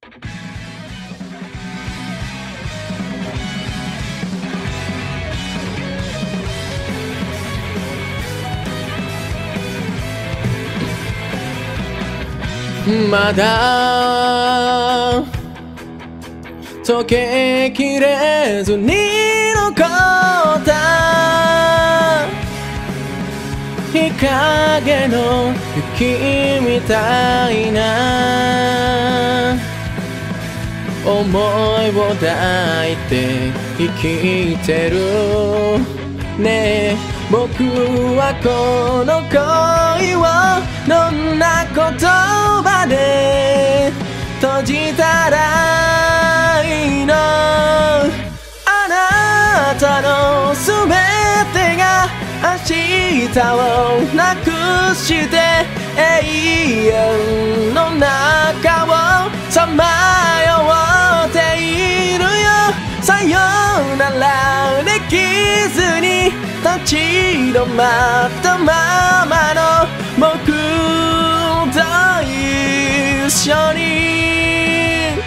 まだ溶けきれずに残った日陰の雪みたいな思いを抱いて生きてるねえ僕はこの恋をどんな言葉で閉じたらいいのあなたの全てが明日をなくして永遠の中をさまよっているよさよならできずに立ち止まったままの僕と一緒に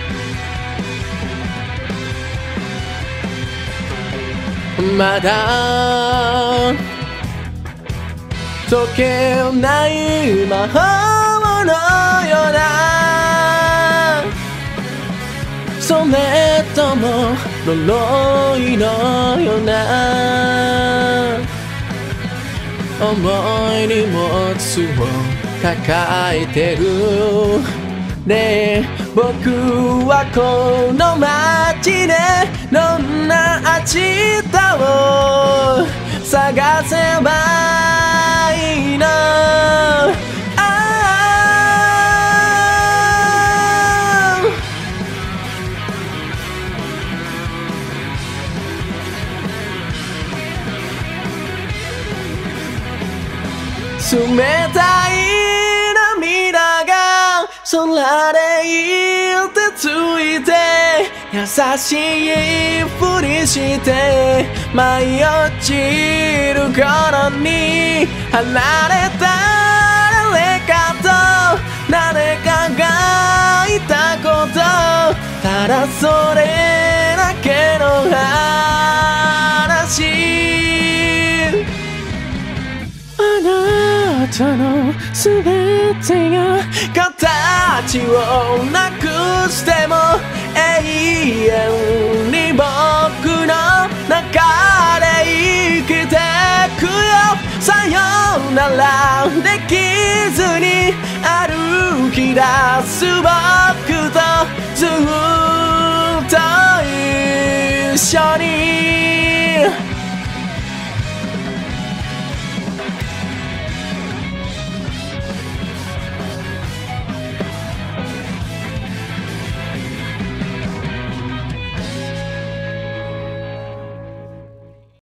まだ溶けない魔法のようなそれとも呪いのような重い荷物を抱えてるねえ僕はこの街でどんな明日を探せばいいの冷たい涙が空でいてついて優しいふりして舞い落ちる頃に離れた誰かと誰かがいたことただそれだけの話あなたのすべてが形をなくしても永遠に僕の中で生きてくよさよならできずに歩き出す僕とずっと一緒に